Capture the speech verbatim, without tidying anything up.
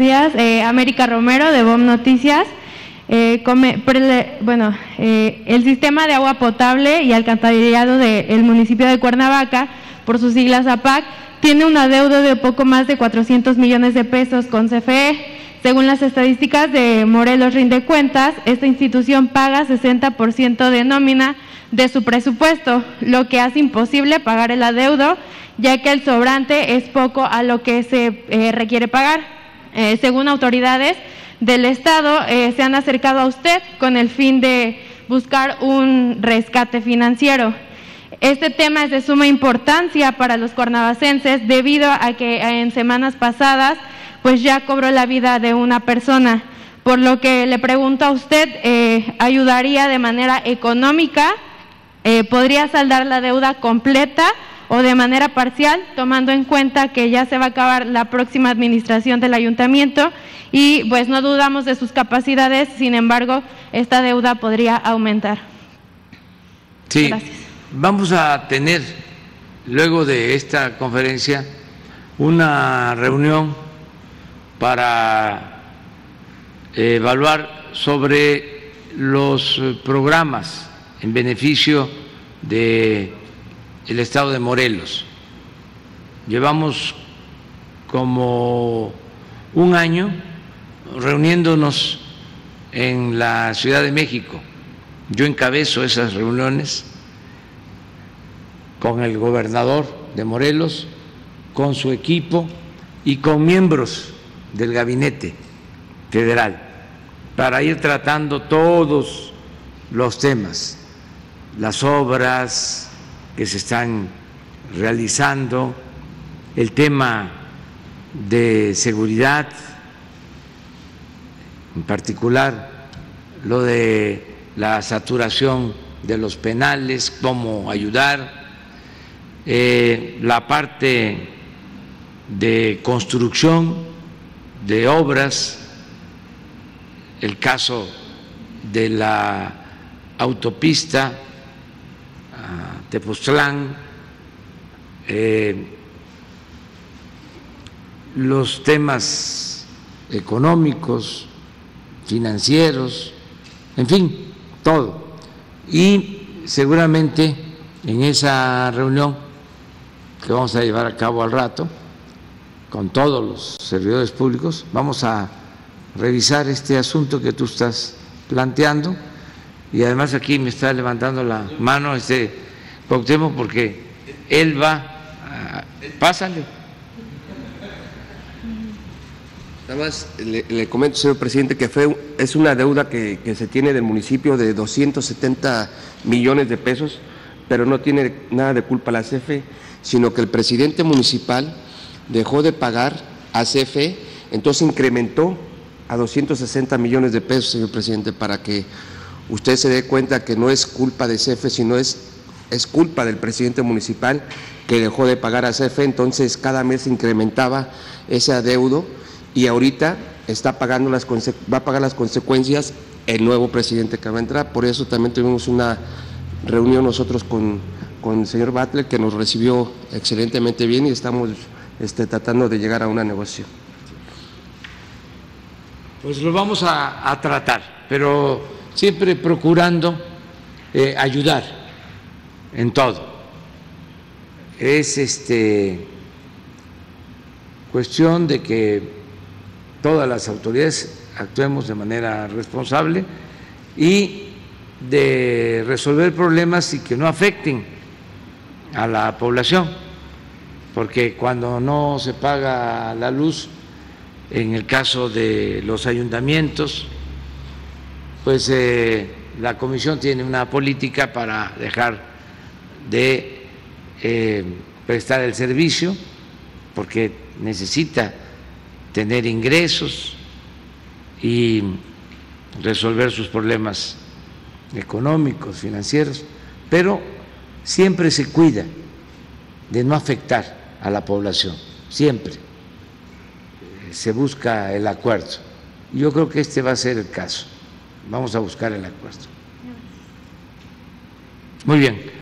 días. Eh, América Romero, de B O M Noticias. Eh, come, pre, bueno, eh, el sistema de agua potable y alcantarillado del municipio de Cuernavaca, por sus siglas A P A C, tiene una deuda de poco más de cuatrocientos millones de pesos con C F E. Según las estadísticas de Morelos Rinde Cuentas, esta institución paga sesenta por ciento de nómina de su presupuesto, lo que hace imposible pagar el adeudo, ya que el sobrante es poco a lo que se eh, requiere pagar. Eh, según autoridades del Estado, eh, se han acercado a usted con el fin de buscar un rescate financiero. Este tema es de suma importancia para los cuernavacenses debido a que en semanas pasadas pues ya cobró la vida de una persona, por lo que le pregunto a usted, eh, ¿ayudaría de manera económica? Eh, ¿Podría saldar la deuda completa o de manera parcial, tomando en cuenta que ya se va a acabar la próxima administración del ayuntamiento y pues no dudamos de sus capacidades, sin embargo, esta deuda podría aumentar? Sí, gracias. Vamos a tener, luego de esta conferencia, una reunión para evaluar sobre los programas en beneficio del estado de Morelos. Llevamos como un año reuniéndonos en la Ciudad de México. Yo encabezo esas reuniones con el gobernador de Morelos, con su equipo y con miembros del gabinete federal para ir tratando todos los temas, las obras que se están realizando, el tema de seguridad, en particular lo de la saturación de los penales, cómo ayudar, eh, la parte de construcción de obras, el caso de la autopista a Tepoztlán, eh, los temas económicos, financieros, en fin, todo. Y seguramente en esa reunión que vamos a llevar a cabo al rato, con todos los servidores públicos, vamos a revisar este asunto que tú estás planteando. Y además aquí me está levantando la mano este Cuauhtémoc porque él va a… Pásale. Nada más le, le comento, señor presidente, que fue, es una deuda que, que se tiene del municipio de doscientos setenta millones de pesos, pero no tiene nada de culpa la C F E, sino que el presidente municipal dejó de pagar a C F E, entonces incrementó a doscientos sesenta millones de pesos, señor presidente, para que usted se dé cuenta que no es culpa de C F E, sino es, es culpa del presidente municipal que dejó de pagar a C F E, entonces cada mes incrementaba ese adeudo y ahorita está pagando las, va a pagar las consecuencias el nuevo presidente que va a entrar. Por eso también tuvimos una reunión nosotros con, con el señor Butler, que nos recibió excelentemente bien y estamos este, tratando de llegar a una negociación. Pues lo vamos a, a tratar, pero siempre procurando eh, ayudar en todo. Es este cuestión de que todas las autoridades actuemos de manera responsable y de resolver problemas y que no afecten a la población, porque cuando no se paga la luz, en el caso de los ayuntamientos, pues eh, la comisión tiene una política para dejar de eh, prestar el servicio, porque necesita tener ingresos y resolver sus problemas económicos, financieros, pero siempre se cuida de no afectar a la población, siempre se busca el acuerdo. Yo creo que este va a ser el caso, vamos a buscar el acuerdo. Muy bien.